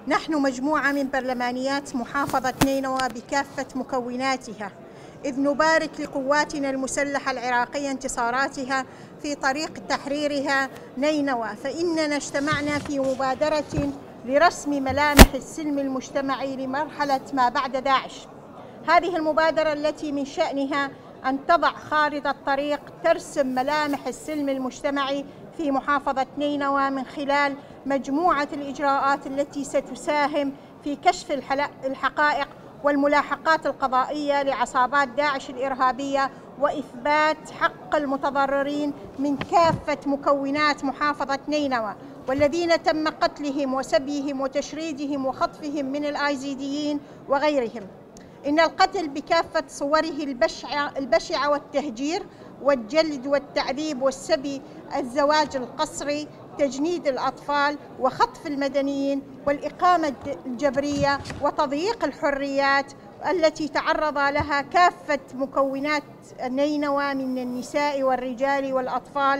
نحن مجموعة من برلمانيات محافظة نينوى بكافة مكوناتها، إذ نبارك لقواتنا المسلحة العراقية انتصاراتها في طريق تحريرها نينوى، فإننا اجتمعنا في مبادرة لرسم ملامح السلم المجتمعي لمرحلة ما بعد داعش. هذه المبادرة التي من شأنها أن تضع خارطة طريق ترسم ملامح السلم المجتمعي في محافظة نينوى من خلال مجموعة الإجراءات التي ستساهم في كشف الحقائق والملاحقات القضائية لعصابات داعش الإرهابية وإثبات حق المتضررين من كافة مكونات محافظة نينوى والذين تم قتلهم وسبيهم وتشريدهم وخطفهم من الآيزيديين وغيرهم. إن القتل بكافة صوره البشعة والتهجير والجلد والتعذيب والسبي، الزواج القسري، تجنيد الأطفال وخطف المدنيين والإقامة الجبرية وتضييق الحريات التي تعرض لها كافة مكونات نينوى من النساء والرجال والأطفال،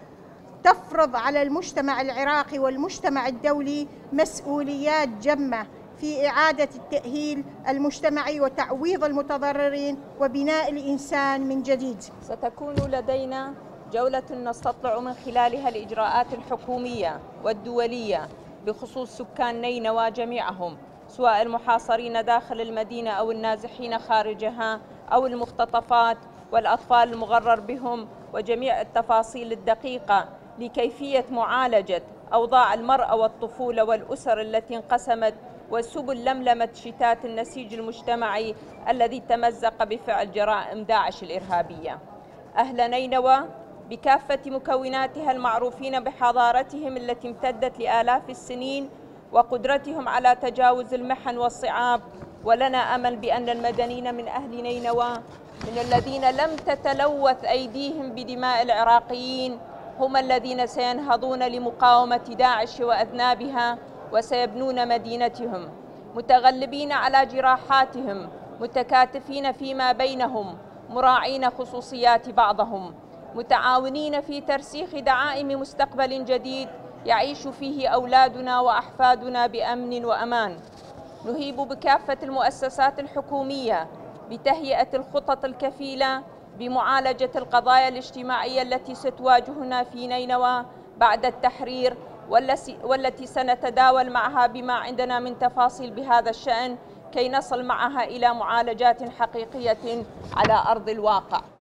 تفرض على المجتمع العراقي والمجتمع الدولي مسؤوليات جمة في إعادة التأهيل المجتمعي وتعويض المتضررين وبناء الإنسان من جديد. ستكون لدينا جولة نستطلع من خلالها الإجراءات الحكومية والدولية بخصوص سكان نينوى جميعهم، سواء المحاصرين داخل المدينة أو النازحين خارجها أو المختطفات والأطفال المغرر بهم، وجميع التفاصيل الدقيقة لكيفية معالجة أوضاع المرأة والطفولة والأسر التي انقسمت وسبل لملمة شتات النسيج المجتمعي الذي تمزق بفعل جرائم داعش الإرهابية. أهل نينوى بكافة مكوناتها المعروفين بحضارتهم التي امتدت لآلاف السنين وقدرتهم على تجاوز المحن والصعاب، ولنا أمل بأن المدنيين من أهل نينوى من الذين لم تتلوث أيديهم بدماء العراقيين هم الذين سينهضون لمقاومة داعش وأذنابها وسيبنون مدينتهم متغلبين على جراحاتهم، متكاتفين فيما بينهم، مراعين خصوصيات بعضهم، متعاونين في ترسيخ دعائم مستقبل جديد يعيش فيه أولادنا وأحفادنا بأمن وأمان. نهيب بكافة المؤسسات الحكومية بتهيئة الخطط الكفيلة بمعالجة القضايا الاجتماعية التي ستواجهنا في نينوى بعد التحرير، والتي سنتداول معها بما عندنا من تفاصيل بهذا الشأن كي نصل معها إلى معالجات حقيقية على أرض الواقع.